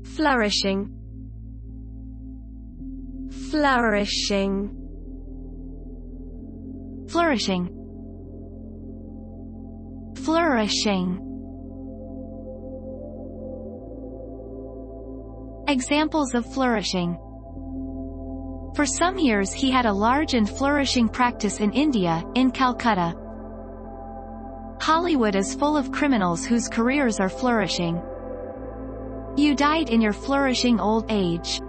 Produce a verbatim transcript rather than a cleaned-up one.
flourishing, flourishing, flourishing, flourishing. Examples of flourishing. For some years he had a large and flourishing practice in India, in Calcutta. Hollywood is full of criminals whose careers are flourishing. You died in your flourishing old age.